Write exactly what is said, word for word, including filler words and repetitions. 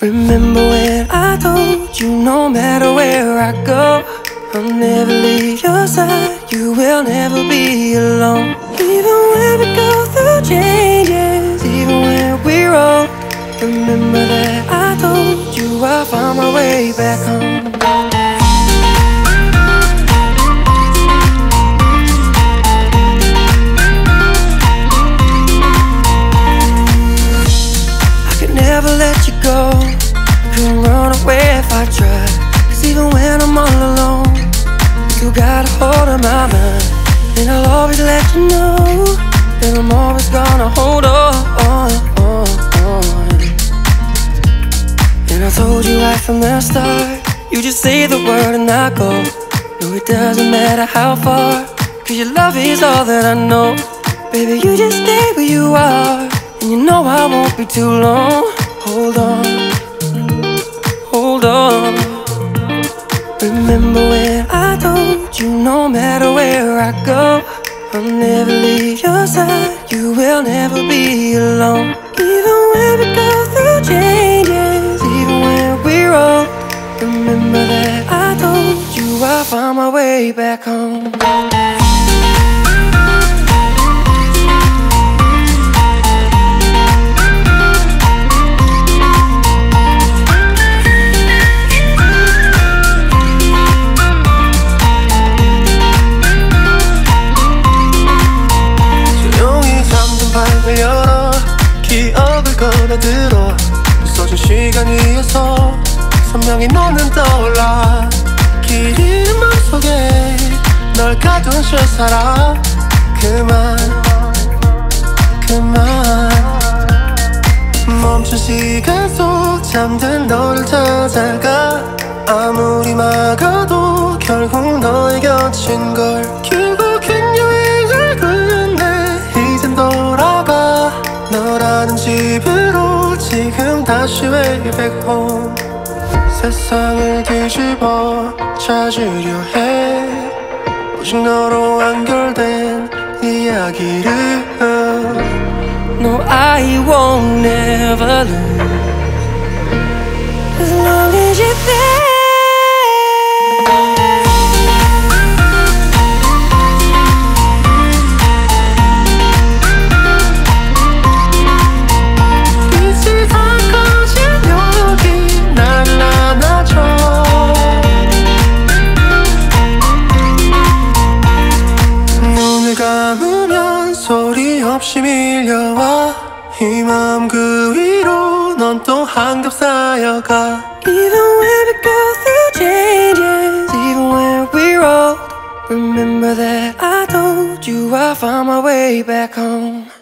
Remember when I told you no matter where I go, I'll never leave your side, you will never be alone. Even when we go through changes, even when we're old, remember that I told you I'll find my way back home. I could never let you go, couldn't run away if I tried. Cause even when I'm all alone, you got a hold of my mind. And I'll always let you know that I'm always gonna hold on, on, on, on. And I told you right from the start, you just say the word and I go. No, it doesn't matter how far, cause your love is all that I know. Baby, you just stay where you are, and you know I won't be too long. Hold on, hold on. Remember when I told you no matter where I go, I'll never leave your side, you will never be alone. Even when we go through changes, even when we're old, remember that I told you I'll find my way back home. 열어 기억을 걸어들어 있어준 시간 위에서 선명히 너는 떠올라. 길 잃은 맘속에 널 가둔 실사람 그만 그만. 멈춘 시간 속 잠든 너를 찾아가. 아무리 막아도 결국 너의 곁인 걸. 결국엔 여행을 끝내 이젠 돌아가. 너라는 집으로 지금 다시 way back home. 세상을 뒤집어 찾으려 해 오직 너로 완결된 이야기를. No, I won't never lose as long as you're there. 감으면 소리 없이 밀려와. 이 마음 그 위로 넌 또 한겹 쌓여가. Even when we go through changes, even when we're old, remember that I told you I'll find my way back home.